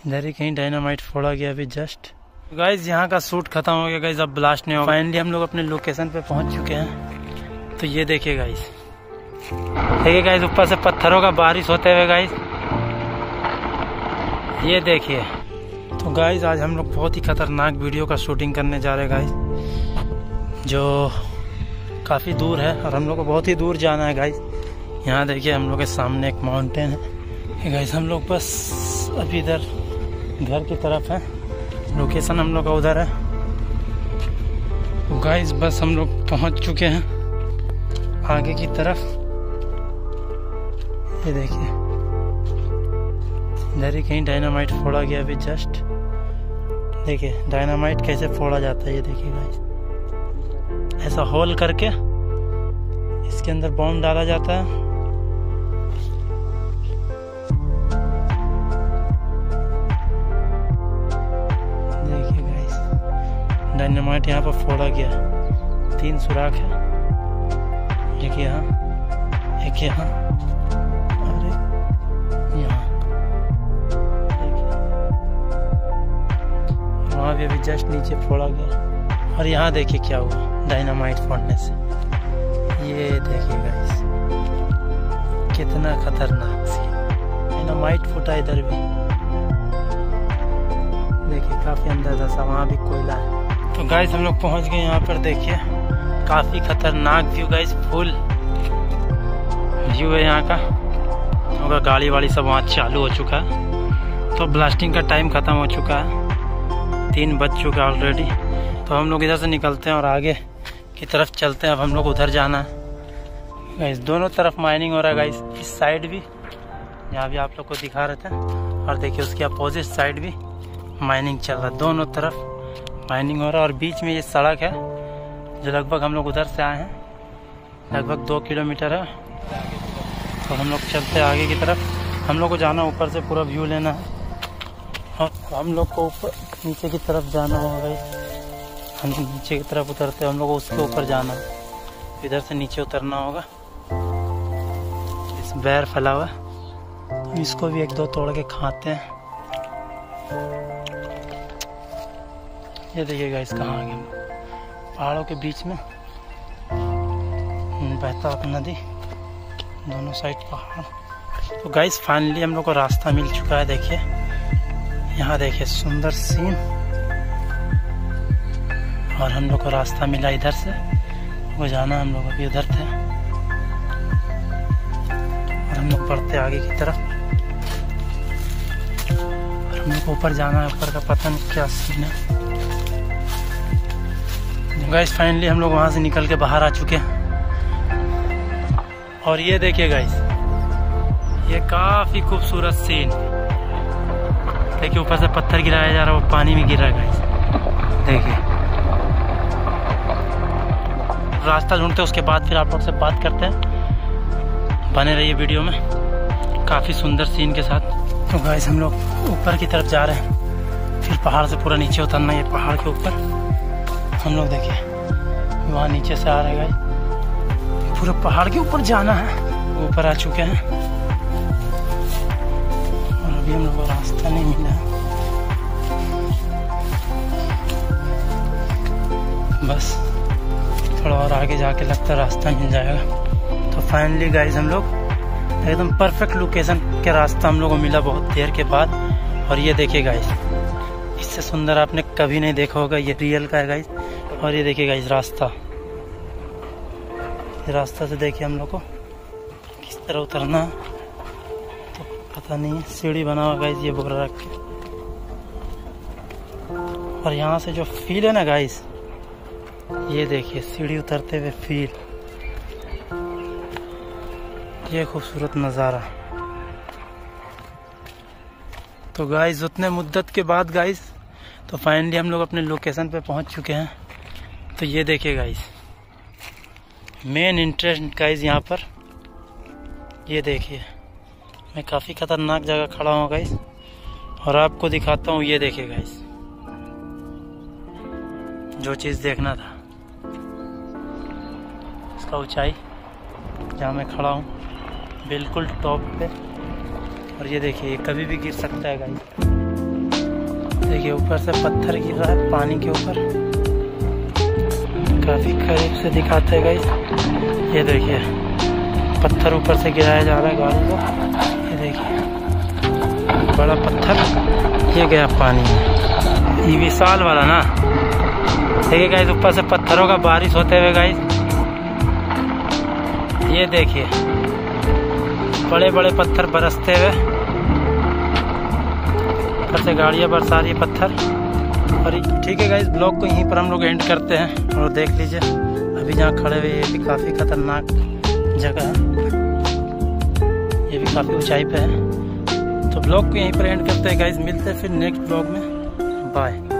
इधर ही कहीं डायनामाइट फोड़ा गया अभी जस्ट। गाइज यहाँ का शूट खत्म हो गया गाइज, अब ब्लास्ट नहीं होगा। फाइनली हम लोग अपने लोकेशन पे पहुंच चुके हैं। तो ये देखिए गाइज, देखिए गाइज ऊपर से पत्थरों का बारिश होते हुए गाइज, ये देखिए। तो गाइज आज हम लोग बहुत ही खतरनाक वीडियो का शूटिंग करने जा रहे हैं गाइज, जो काफ़ी दूर है और हम लोग को बहुत ही दूर जाना है गाइज। यहाँ देखिए हम लोग के सामने एक माउंटेन है गाइज। हम लोग बस अभी इधर घर की तरफ है, लोकेशन हम लोग का उधर है। तो गाइज बस हम लोग पहुँच चुके हैं आगे की तरफ। ये देखिए इधर ही कहीं डायनामाइट फोड़ा गया अभी जस्ट। देखिए डायनामाइट कैसे फोड़ा जाता है, ये देखिए गाइस, ऐसा होल करके इसके अंदर बॉम्ब डाला जाता है। देखिए गाइस डायनामाइट यहाँ पर फोड़ा गया, 3 सुराख है, एक यहाँ, एक यहाँ और एक यहाँ। वहाँ भी अभी जस्ट नीचे फोड़ा गया। और यहाँ देखिए क्या हुआ डायनामाइट फोड़ने से, ये देखिए गाइस कितना खतरनाक सी डायनामाइट फूटा। इधर भी देखिए काफी अंदर था, वहाँ भी कोयला है। तो गाइस हम लोग पहुँच गए यहाँ पर। देखिए काफी खतरनाक व्यू गाइस, फुल व्यू है यहाँ का। होगा गाड़ी वाड़ी सब वहाँ चालू हो चुका है। तो ब्लास्टिंग का टाइम खत्म हो चुका है, 3 बज चुका है ऑलरेडी। तो हम लोग इधर से निकलते हैं और आगे की तरफ चलते हैं। अब हम लोग उधर जाना है गाइस। दोनों तरफ माइनिंग हो रहा है गाइस, इस साइड भी जहाँ भी आप लोग को दिखा रहे थे, और देखिए उसके अपोजिट साइड भी माइनिंग चल रहा है। दोनों तरफ माइनिंग हो रहा है और बीच में ये सड़क है जो लगभग हम लोग उधर से आए हैं, लगभग 2 किलोमीटर है। तो हम लोग चलते हैं आगे की तरफ। हम लोग को जाना ऊपर से पूरा व्यू लेना है और हम लोग को ऊपर नीचे की तरफ जाना होगा गाइस। हम नीचे की तरफ उतरते हैं, हम लोग को उसके ऊपर जाना है, इधर से नीचे उतरना होगा। इस बैर फैला हुआ, तो इसको भी 1-2 तोड़ के खाते हैं। ये देखिए गाइस कहाँ आ गए, पहाड़ों के बीच में बहता हुआ नदी, दोनों साइड पहाड़। तो गाइस फाइनली हम लोग को रास्ता मिल चुका है। देखिए यहाँ देखिए सुंदर सीन, और हम लोग को रास्ता मिला इधर से, वो जाना हम लोग अभी उधर थे और हम लोग बढ़ते आगे की तरफ। और हम लोग को ऊपर जाना है, ऊपर का पता नहीं क्या सीन है। गाइस फाइनली हम लोग वहाँ से निकल के बाहर आ चुके हैं। और ये देखिए गाइस, ये काफी खूबसूरत सीन। देखिए ऊपर से पत्थर गिराया जा रहा है, वो पानी में गिर रहा है गाइस। देखिए रास्ता ढूंढते उसके बाद फिर आप लोग से बात करते हैं, बने रहिए वीडियो में काफ़ी सुंदर सीन के साथ। तो गाइस हम लोग ऊपर की तरफ जा रहे हैं, फिर पहाड़ से पूरा नीचे उतरना है। पहाड़ के ऊपर हम लोग देखिए वहाँ नीचे से आ रहे हैं गाइस, पूरा पहाड़ के ऊपर जाना है। ऊपर आ चुके हैं और अभी हम लोग को रास्ता नहीं मिला है, बस थोड़ा और आगे जाके लगता है रास्ता मिल जाएगा। तो फाइनली गाइस हम लोग एकदम परफेक्ट लोकेशन के रास्ता हम लोग को मिला बहुत देर के बाद। और ये देखिए गाइस, इससे सुंदर आपने कभी नहीं देखा होगा, ये रियल का है गाइस। और ये देखिए गाइस रास्ता, ये रास्ता से देखिए हम लोग को किस तरह उतरना है, तो पता नहीं, सीढ़ी बना हुआ गाइस ये बोरा रख के। और यहाँ से जो फील है ना गाइस, ये देखिए सीढ़ी उतरते हुए फील, ये खूबसूरत नज़ारा। तो गाइस उतने मुद्दत के बाद गाइस, तो फाइनली हम लोग अपने लोकेशन पे पहुंच चुके हैं। तो ये देखिए गाइस मेन इंटरेस्ट गाइस यहाँ पर, ये देखिए मैं काफ़ी खतरनाक जगह खड़ा हूँ गाइस और आपको दिखाता हूँ। ये देखिए गाइस जो चीज़ देखना था, इसका ऊंचाई जहाँ मैं खड़ा हूँ बिल्कुल टॉप पे। और ये देखिए कभी भी गिर सकता है गाइस। देखिए ऊपर से पत्थर गिर रहा है पानी के ऊपर, काफी करीब से दिखाते हैं गाइस। ये देखिए पत्थर ऊपर से गिराया जा रहा है गाड़ी को। ये देखिए बड़ा पत्थर ये गया पानी में, ये विशाल वाला ना। देखिए गाइस ऊपर से पत्थरों का बारिश होते हुए गाइस। ये देखिए बड़े बड़े पत्थर बरसते हुए, ऊपर से गाड़ियाँ बरसा रही है पत्थर। और ठीक है गाइस, ब्लॉग को यहीं पर हम लोग एंड करते हैं। और देख लीजिए अभी जहाँ खड़े हुए ये भी काफ़ी खतरनाक जगह है, ये भी काफ़ी ऊंचाई पे है। तो ब्लॉग को यहीं पर एंड करते हैं गाइस, मिलते हैं फिर नेक्स्ट ब्लॉग में। बाय।